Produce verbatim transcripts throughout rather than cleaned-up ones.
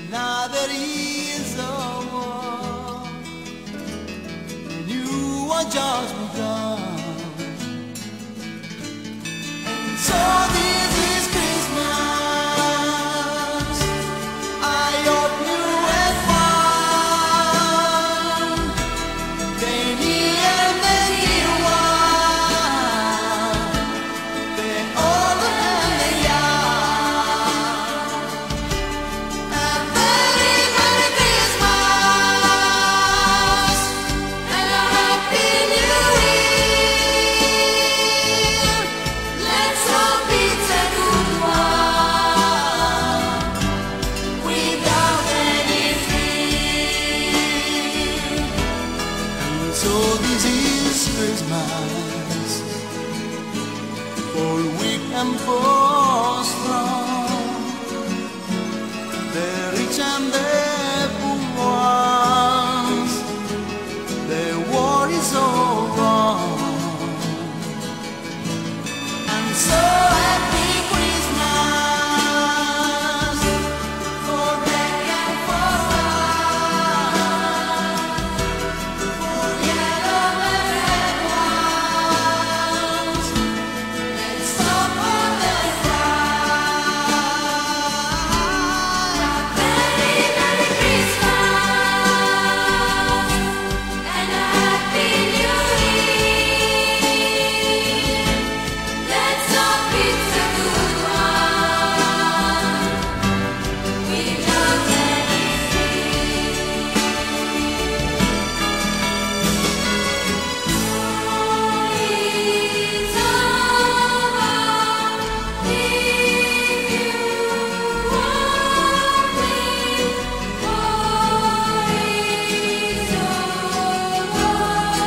Now there is a war, and you are just begun. And so this is Christmas. I hope you have fun. Many and many one, the old and the young. A very Merry Christmas and a Happy New Year. Let's hope it's a good one, without any fear. And so this is Christmas, for weak and for strong, the rich and the poor ones, the war is all gone. And so happy Christmas, for black and for white, for yellow and red ones. Let's stop all the fight. A very Merry Christmas and a Happy New Year. Let's hope it's a good one, without any fear. It's over if you want me, for it's over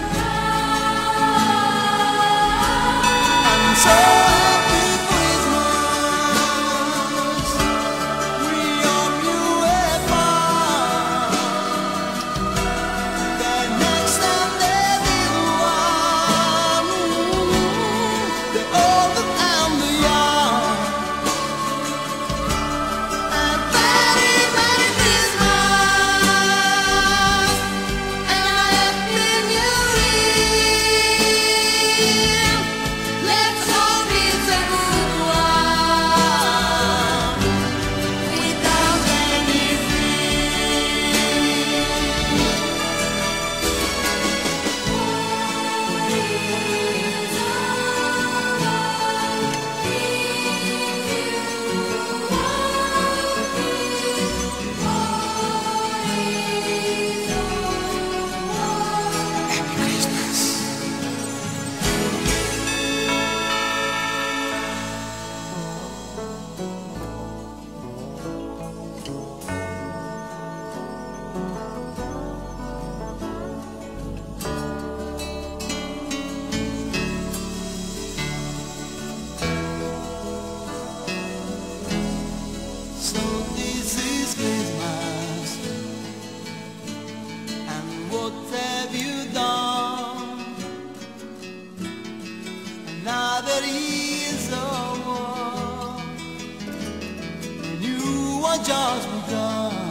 now. And so happy Christmas, we hope you have fun. The next and the little one, the old and the young. A very Merry Christmas and a Happy New Year. Let's hope it's a good one, without any So this is Christmas, and what have you done? Now there is a war, and you are just begun.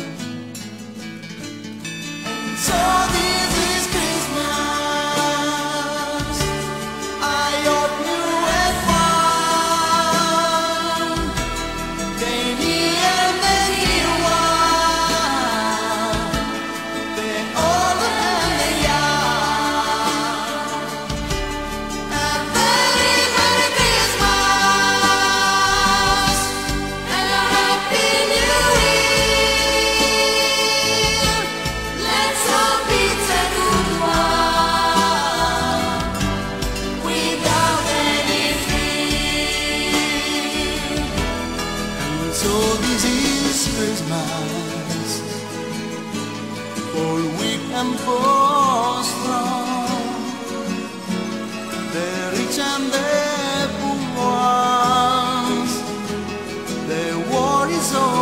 And so this is Christmas. I hope you have fun. Many and many one, the old and the young. A very Merry Christmas and a Happy New Year. Let's hope it's a good one, without any fear. And so this is Christmas, for weak and for strong, the rich and the poor ones, the war is over.